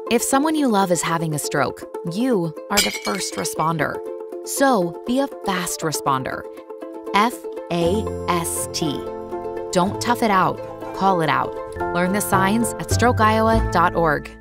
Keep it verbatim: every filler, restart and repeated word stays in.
If someone you love is having a stroke, you are the first responder. So be a fast responder. F A S T. Don't tough it out. Call it out. Learn the signs at stroke iowa dot org.